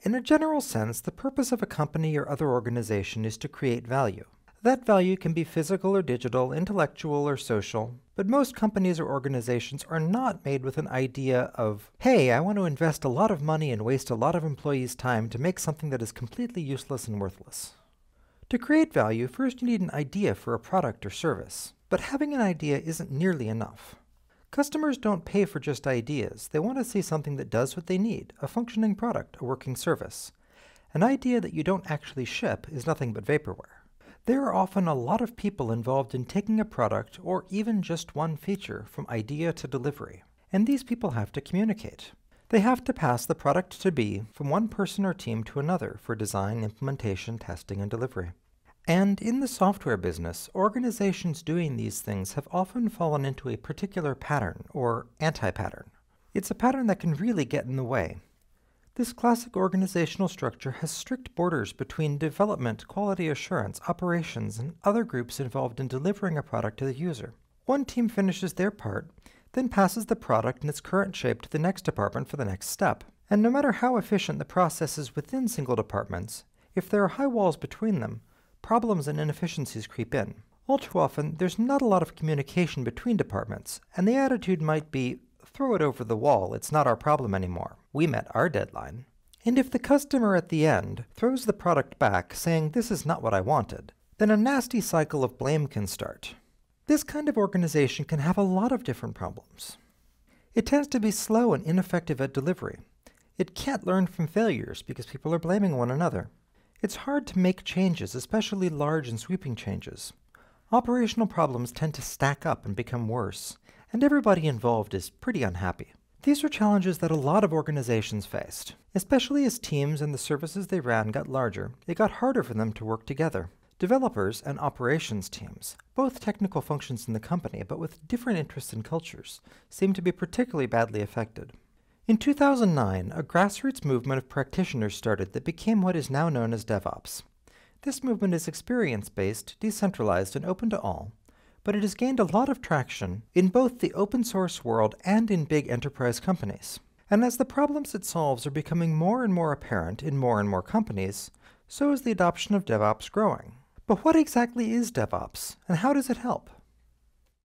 In a general sense, the purpose of a company or other organization is to create value. That value can be physical or digital, intellectual or social, but most companies or organizations are not made with an idea of, hey, I want to invest a lot of money and waste a lot of employees' time to make something that is completely useless and worthless. To create value, first you need an idea for a product or service, but having an idea isn't nearly enough. Customers don't pay for just ideas. They want to see something that does what they need, a functioning product, a working service. An idea that you don't actually ship is nothing but vaporware. There are often a lot of people involved in taking a product, or even just one feature, from idea to delivery. And these people have to communicate. They have to pass the product to be from one person or team to another for design, implementation, testing, and delivery. And in the software business, organizations doing these things have often fallen into a particular pattern, or anti-pattern. It's a pattern that can really get in the way. This classic organizational structure has strict borders between development, quality assurance, operations, and other groups involved in delivering a product to the user. One team finishes their part, then passes the product in its current shape to the next department for the next step. And no matter how efficient the process is within single departments, if there are high walls between them, problems and inefficiencies creep in. All too often, there's not a lot of communication between departments, and the attitude might be, throw it over the wall, it's not our problem anymore. We met our deadline. And if the customer at the end throws the product back saying this is not what I wanted, then a nasty cycle of blame can start. This kind of organization can have a lot of different problems. It tends to be slow and ineffective at delivery. It can't learn from failures because people are blaming one another. It's hard to make changes, especially large and sweeping changes. Operational problems tend to stack up and become worse, and everybody involved is pretty unhappy. These are challenges that a lot of organizations faced. Especially as teams and the services they ran got larger, it got harder for them to work together. Developers and operations teams, both technical functions in the company but with different interests and cultures, seem to be particularly badly affected. In 2009, a grassroots movement of practitioners started that became what is now known as DevOps. This movement is experience-based, decentralized, and open to all, but it has gained a lot of traction in both the open source world and in big enterprise companies. And as the problems it solves are becoming more and more apparent in more and more companies, so is the adoption of DevOps growing. But what exactly is DevOps, and how does it help?